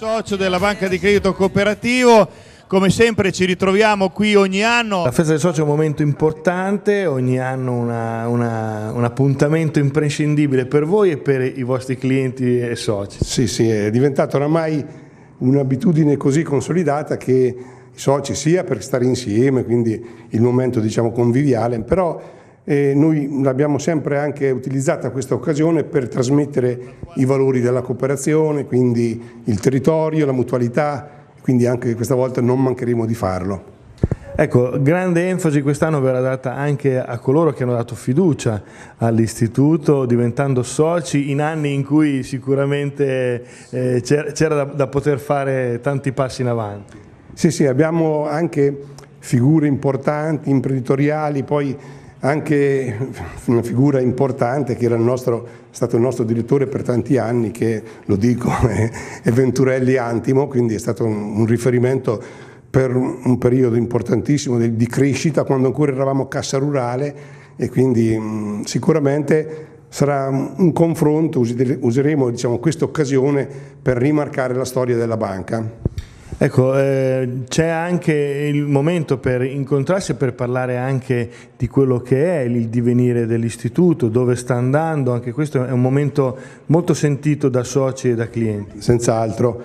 socio della Banca di Credito Cooperativo. Come sempre ci ritroviamo qui ogni anno. La festa del socio è un momento importante, ogni anno un appuntamento imprescindibile per voi e per i vostri clienti e soci. Sì, è diventata oramai un'abitudine così consolidata che i soci, sia per stare insieme, quindi il momento diciamo conviviale, però noi l'abbiamo sempre anche utilizzata questa occasione per trasmettere i valori della cooperazione, quindi il territorio, la mutualità, quindi anche questa volta non mancheremo di farlo. Ecco, grande enfasi quest'anno verrà data anche a coloro che hanno dato fiducia all'istituto, diventando soci in anni in cui sicuramente c'era da poter fare tanti passi in avanti. Sì, abbiamo anche figure importanti, imprenditoriali, poi anche una figura importante che era stato il nostro direttore per tanti anni, che lo dico è Venturelli Antimo, quindi è stato un riferimento per un periodo importantissimo di crescita quando ancora eravamo Cassa Rurale, e quindi sicuramente sarà un confronto, useremo diciamo, questa occasione per rimarcare la storia della banca. Ecco, c'è anche il momento per incontrarsi e per parlare anche di quello che è il divenire dell'istituto, dove sta andando. Anche questo è un momento molto sentito da soci e da clienti. Senz'altro,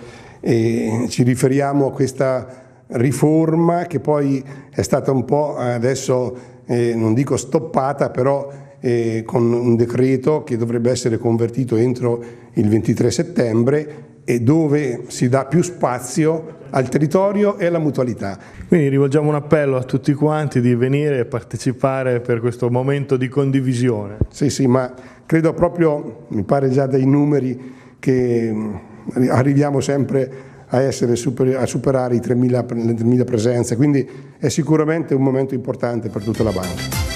ci riferiamo a questa riforma che poi è stata un po' adesso, non dico stoppata, però con un decreto che dovrebbe essere convertito entro il 23 settembre e dove si dà più spazio al territorio e alla mutualità. Quindi rivolgiamo un appello a tutti quanti di venire e partecipare per questo momento di condivisione. Sì, ma credo proprio, mi pare già dai numeri, che arriviamo sempre a superare le 3.000 presenze, quindi è sicuramente un momento importante per tutta la banca.